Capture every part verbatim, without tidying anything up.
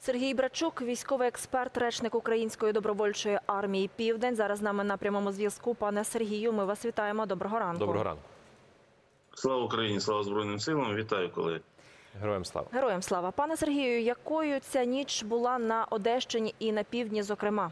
Сергій Брачук, військовий експерт, речник Української добровольчої армії «Південь». Зараз з нами на прямому зв'язку. Пане Сергію, ми вас вітаємо. Доброго ранку. Доброго ранку. Слава Україні, слава Збройним силам. Вітаю, колеги. Героям слава. Героям слава. Пане Сергію, якою ця ніч була на Одещині і на півдні, зокрема?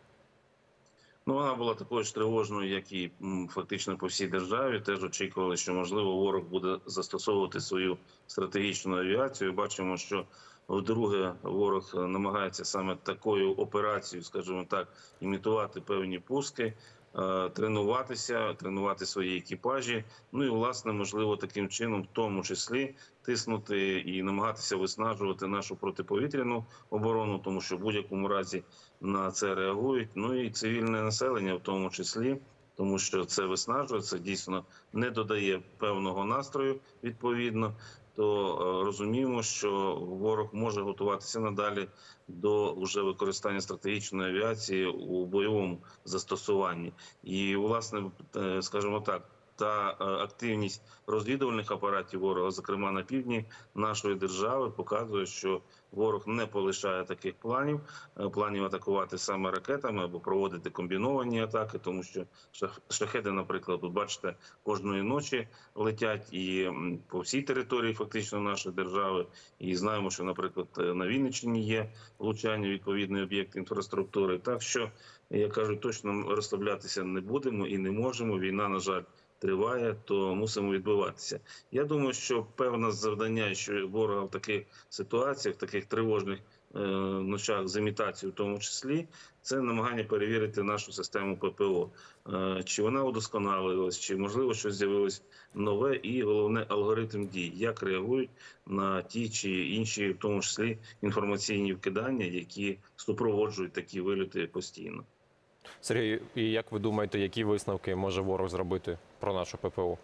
Ну, вона була такою ж тривожною, як і фактично по всій державі. Теж очікували, що, можливо, ворог буде застосовувати свою стратегічну авіацію. Бачимо, що вдруге ворог намагається саме такою операцією, скажімо так, імітувати певні пуски, тренуватися, тренувати свої екіпажі. Ну і, власне, можливо, таким чином, в тому числі, тиснути і намагатися виснажувати нашу протиповітряну оборону, тому що в будь-якому разі на це реагують. Ну і цивільне населення в тому числі, тому що це виснажує, це дійсно не додає певного настрою відповідно. То розуміємо, що ворог може готуватися надалі до вже використання стратегічної авіації у бойовому застосуванні. І, власне, скажімо так, та активність розвідувальних апаратів ворога, зокрема на півдні нашої держави, показує, що ворог не полишає таких планів, планів атакувати саме ракетами або проводити комбіновані атаки, тому що шахеди, наприклад, тут бачите, кожної ночі летять і по всій території фактично нашої держави. І знаємо, що, наприклад, на Вінниччині є влучання відповідний об'єкт інфраструктури. Так що, я кажу, точно розслаблятися не будемо і не можемо. Війна, на жаль, триває, то мусимо відбиватися. Я думаю, що певне завдання, що ворога в таких ситуаціях, в таких тривожних е, ночах з імітацією в тому числі, це намагання перевірити нашу систему ППО. Е, чи вона удосконалилась, чи, можливо, щось з'явилось нове і, головне, алгоритм дій. Як реагують на ті чи інші, в тому числі, інформаційні вкидання, які супроводжують такі вильоти постійно. Сергій, і як ви думаєте, які висновки може ворог зробити про нашу ППО?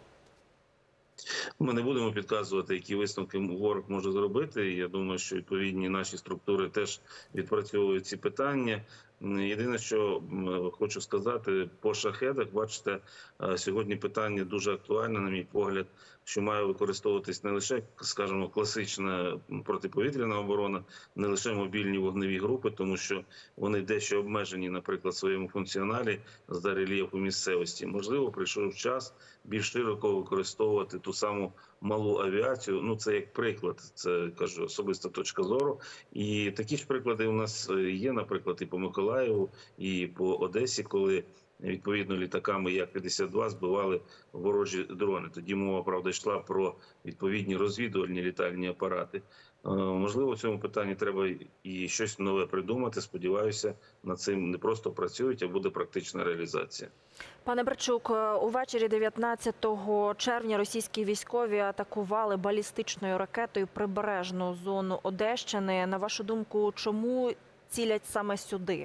Ми не будемо підказувати, які висновки ворог може зробити. Я думаю, що відповідні наші структури теж відпрацьовують ці питання. Єдине, що хочу сказати, по шахедах, бачите, сьогодні питання дуже актуальне, на мій погляд, що має використовуватись не лише, скажімо, класична протиповітряна оборона, не лише мобільні вогневі групи, тому що вони дещо обмежені, наприклад, в своєму функціоналі з рельєфу місцевості. Можливо, прийшов час більш широко використовувати ту саму малу авіацію. Ну, це як приклад, це, кажу, особиста точка зору. І такі ж приклади у нас є, наприклад, і по Миколаєву, і по Одесі, коли відповідно літаками Як п'ятдесят два збивали ворожі дрони. Тоді мова, правда, йшла про відповідні розвідувальні літальні апарати. Можливо, в цьому питанні треба і щось нове придумати. Сподіваюся, над цим не просто працюють, а буде практична реалізація. Пане Брачук, увечері дев'ятнадцятого червня російські військові атакували балістичною ракетою прибережну зону Одещини. На вашу думку, чому цілять саме сюди?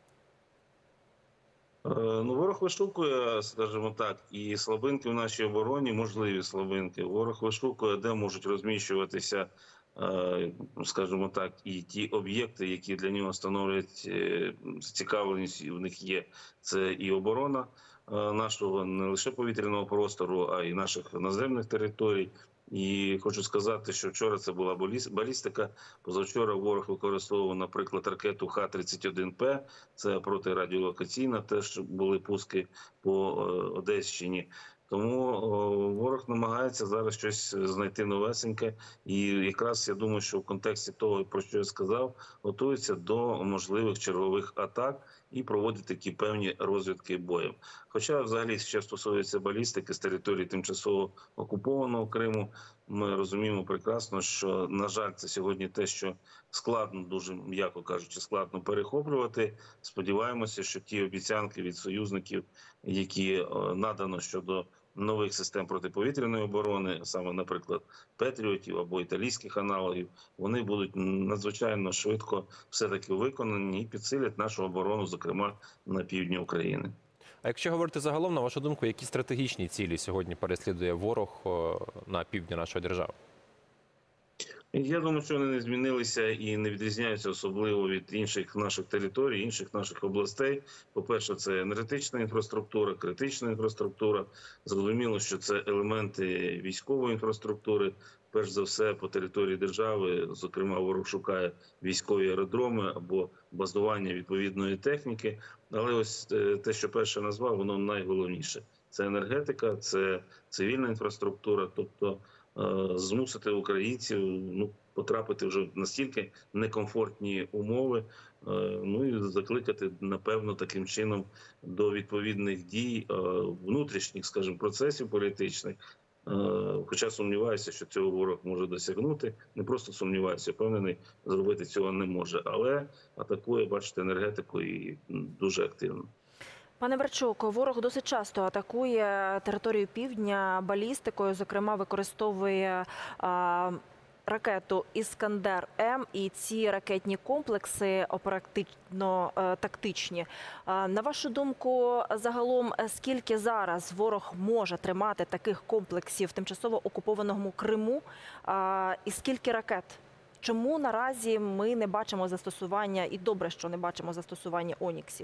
Ну, ворог вишукує, скажімо так, і слабинки в нашій обороні, можливі слабинки. Ворог вишукує, де можуть розміщуватися, скажімо так, і ті об'єкти, які для нього становлять зацікавленість, в них є. Це і оборона нашого не лише повітряного простору, а й наших наземних територій. І хочу сказати, що вчора це була балістика, позавчора ворог використовував, наприклад, ракету Х тридцять один П, це протирадіолокаційна, теж були пуски по Одещині. Тому ворог намагається зараз щось знайти новесеньке. І якраз я думаю, що в контексті того, про що я сказав, готується до можливих чергових атак і проводить такі певні розвідки боєм. Хоча взагалі, що стосується балістики з території тимчасово окупованого Криму, ми розуміємо прекрасно, що, на жаль, це сьогодні те, що складно, дуже м'яко кажучи, складно перехоплювати. Сподіваємося, що ті обіцянки від союзників, які надано щодо нових систем протиповітряної оборони, саме, наприклад, Петріотів або італійських аналогів, вони будуть надзвичайно швидко все-таки виконані і підсилять нашу оборону, зокрема, на півдні України. А якщо говорити загалом, на вашу думку, які стратегічні цілі сьогодні переслідує ворог на півдні нашої держави? Я думаю, що вони не змінилися і не відрізняються особливо від інших наших територій, інших наших областей. По-перше, це енергетична інфраструктура, критична інфраструктура. Зрозуміло, що це елементи військової інфраструктури, перш за все по території держави. Зокрема, ворог шукає військові аеродроми або базування відповідної техніки. Але ось те, що перше назвав, воно найголовніше. Це енергетика, це цивільна інфраструктура, тобто змусити українців ну, потрапити вже в настільки некомфортні умови, ну і закликати, напевно, таким чином до відповідних дій внутрішніх, скажімо, процесів політичних. Хоча сумніваюся, що цього ворог може досягнути. Не просто сумніваюся, впевнений, зробити цього не може. Але атакує, бачите, енергетику і дуже активно. Пане Верчук, ворог досить часто атакує територію півдня балістикою, зокрема використовує а, ракету «Іскандер-М», і ці ракетні комплекси оперативно-тактичні. На вашу думку, загалом, скільки зараз ворог може тримати таких комплексів в тимчасово окупованому Криму, а, і скільки ракет? Чому наразі ми не бачимо застосування, і добре, що не бачимо застосування «Оніксів»?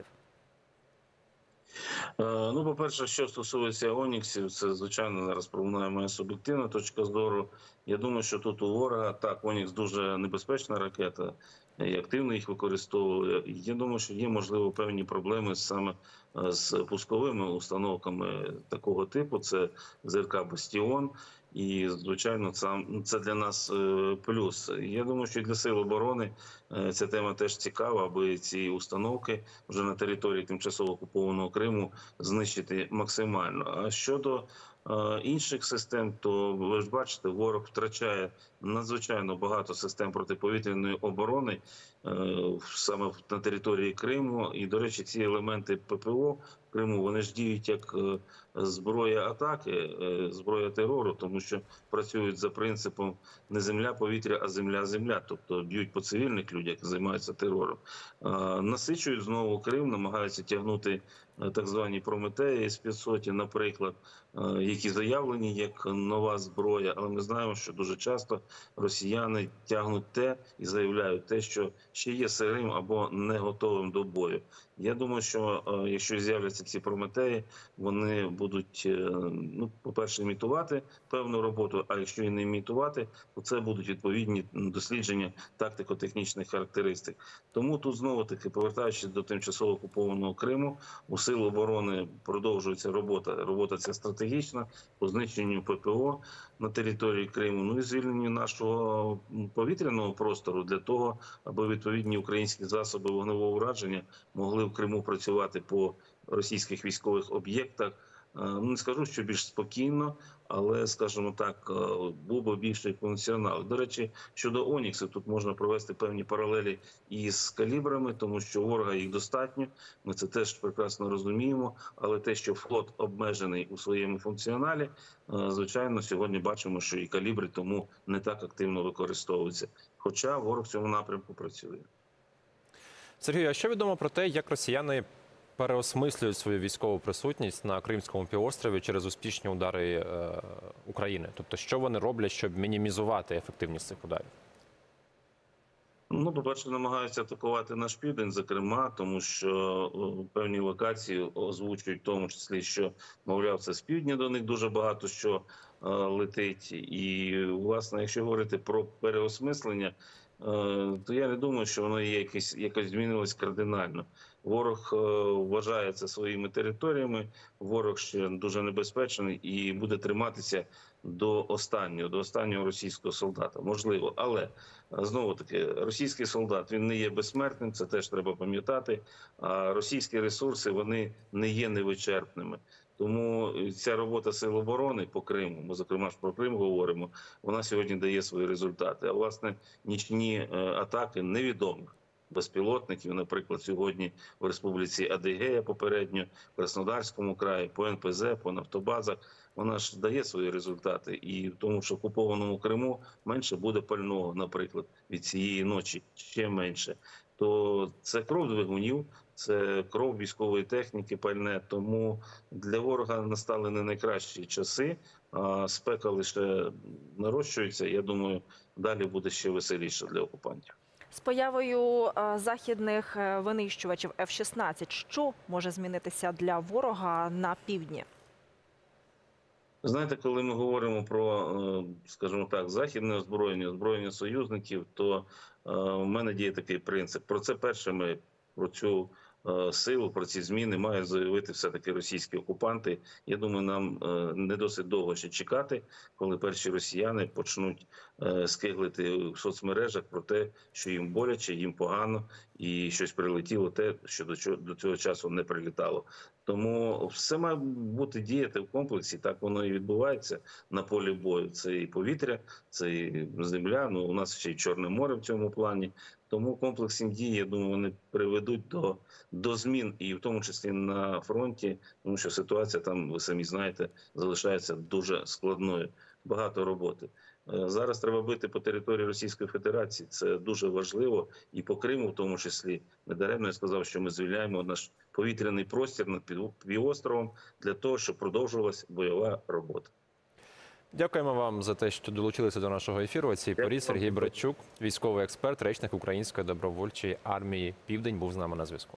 Ну, по-перше, що стосується «Оніксів», це, звичайно, зараз пролунає моя суб'єктивна точка зору. Я думаю, що тут у ворога, так, «Онікс» дуже небезпечна ракета, і активно їх використовує. Я думаю, що є, можливо, певні проблеми саме з пусковими установками такого типу. Це ЗРК «Бастіон». І, звичайно, це, це для нас плюс. Я думаю, що для Сил оборони ця тема теж цікава, аби ці установки вже на території тимчасово окупованого Криму знищити максимально. А щодо інших систем, то ви ж бачите, ворог втрачає надзвичайно багато систем протиповітряної оборони саме на території Криму. І, до речі, ці елементи ППО в Криму, вони ж діють як зброя атаки, зброя терору, тому що працюють за принципом не земля-повітря, а земля-земля, тобто б'ють по цивільних людях, які займаються терором. Насичують знову Крим, намагаються тягнути так звані Прометеї з п'ятсот, наприклад, які заявлені як нова зброя, але ми знаємо, що дуже часто росіяни тягнуть те і заявляють те, що ще є сирим або не готовим до бою. Я думаю, що якщо з'являться ці Прометеї, вони будуть, ну, по-перше, імітувати певну роботу, а якщо і не імітувати, то це будуть відповідні дослідження тактико-технічних характеристик. Тому тут знову-таки, повертаючись до тимчасово окупованого Криму, у Сил оборони продовжується робота. Робота ця стратегічна, по знищенню ППО на території Криму, ну і звільненню нашого повітряного простору для того, аби відповідні українські засоби вогневого ураження могли в Криму працювати по російських військових об'єктах. Ну, не скажу, що більш спокійно, але, скажімо так, був би більший функціонал. До речі, щодо «Оніксів», тут можна провести певні паралелі із калібрами, тому що ворога їх достатньо, ми це теж прекрасно розуміємо, але те, що флот обмежений у своєму функціоналі, звичайно, сьогодні бачимо, що і калібри тому не так активно використовуються. Хоча ворог в цьому напрямку працює. Сергію, а що відомо про те, як росіяни переосмислюють свою військову присутність на Кримському півострові через успішні удари е, України? Тобто, що вони роблять, щоб мінімізувати ефективність цих ударів? Ну, по-перше, намагаються атакувати наш південь, зокрема, тому що певні локації озвучують, в тому числі, що, мовляв, це з півдня до них дуже багато що е, летить. І, власне, якщо говорити про переосмислення, то я не думаю, що воно є якось, якось змінилось кардинально. Ворог вважає це своїми територіями, ворог ще дуже небезпечний і буде триматися до останнього, до останнього російського солдата. Можливо, але, знову-таки, російський солдат, він не є безсмертним, це теж треба пам'ятати, а російські ресурси, вони не є невичерпними. Тому ця робота Сил оборони по Криму, ми, зокрема, ж про Крим говоримо, вона сьогодні дає свої результати. А, власне, нічні атаки невідомих безпілотників, наприклад, сьогодні в Республіці Адигея попередньо, в Краснодарському краї, по ен пе зе, по нафтобазах, вона ж дає свої результати. І в тому, що в окупованому Криму менше буде пального, наприклад, від цієї ночі, ще менше. То це кров двигунів, це кров військової техніки, пальне. Тому для ворога настали не найкращі часи, а спека лише нарощується. Я думаю, далі буде ще веселіше для окупантів. З появою західних винищувачів еф шістнадцять, що може змінитися для ворога на півдні? Знаєте, коли ми говоримо про, е, скажімо так, західне озброєння, озброєння союзників, то е, в мене діє такий принцип. Про це перше ми, про цю е, силу, про ці зміни мають заявити все-таки російські окупанти. Я думаю, нам е, не досить довго ще чекати, коли перші росіяни почнуть е, скиглити в соцмережах про те, що їм боляче, їм погано і щось прилетіло, те, що до цього, до цього часу не прилітало. Тому все має бути діяти в комплексі. Так воно і відбувається на полі бою. Це і повітря, це і земля. Ну у нас ще й Чорне море в цьому плані. Тому комплексні дії, я думаю, вони приведуть до, до змін, і в тому числі на фронті, тому що ситуація там, ви самі знаєте, залишається дуже складною. Багато роботи. Е, Зараз треба бити по території Російської Федерації. Це дуже важливо. І по Криму, в тому числі, недаремно я сказав, що ми звільняємо наш повітряний простір над пів- півостровом для того, щоб продовжувалася бойова робота. Дякуємо вам за те, що долучилися до нашого ефіру. У цій порі Дякую. Сергій Братчук, військовий експерт, речник Української добровольчої армії Південь, був з нами на зв'язку.